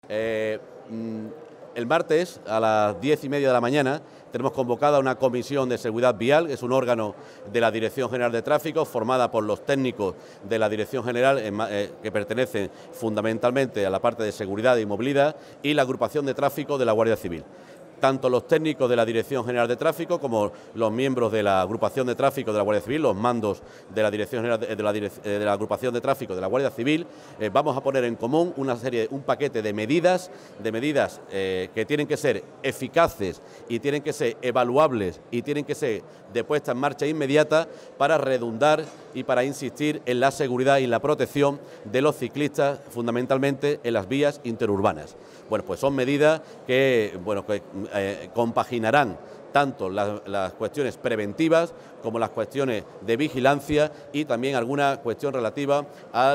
Eh, el martes a las 10:30 de la mañana tenemos convocada una comisión de seguridad vial, que es un órgano de la Dirección General de Tráfico, formada por los técnicos de la Dirección General, que pertenecen fundamentalmente a la parte de seguridad y movilidad, y la agrupación de tráfico de la Guardia Civil. Tanto los técnicos de la Dirección General de Tráfico como los miembros de la agrupación de tráfico de la Guardia Civil, los mandos de la Dirección General de la agrupación de tráfico de la Guardia Civil, vamos a poner en común un paquete de medidas que tienen que ser eficaces y tienen que ser evaluables y tienen que ser de puesta en marcha inmediata para redundar y para insistir en la seguridad y la protección de los ciclistas, fundamentalmente en las vías interurbanas. Bueno, pues son medidas que compaginarán tanto las cuestiones preventivas como las cuestiones de vigilancia y también alguna cuestión relativa a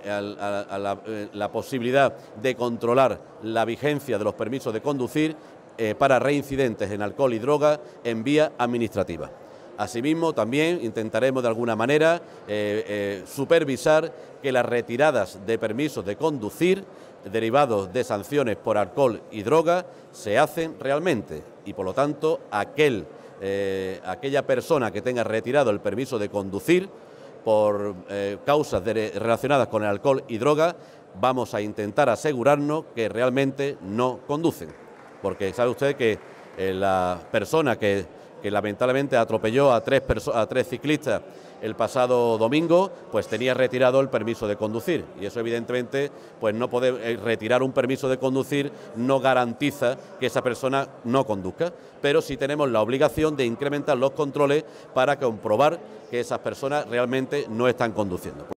la posibilidad de controlar la vigencia de los permisos de conducir para reincidentes en alcohol y droga en vía administrativa. Asimismo, también intentaremos de alguna manera supervisar que las retiradas de permisos de conducir derivados de sanciones por alcohol y droga se hacen realmente y, por lo tanto, aquella persona que tenga retirado el permiso de conducir por causas relacionadas con el alcohol y droga, vamos a intentar asegurarnos que realmente no conducen. Porque sabe usted que la persona que lamentablemente atropelló a tres ciclistas el pasado domingo, pues tenía retirado el permiso de conducir, y eso evidentemente, pues no poder retirar un permiso de conducir no garantiza que esa persona no conduzca, pero sí tenemos la obligación de incrementar los controles para comprobar que esas personas realmente no están conduciendo.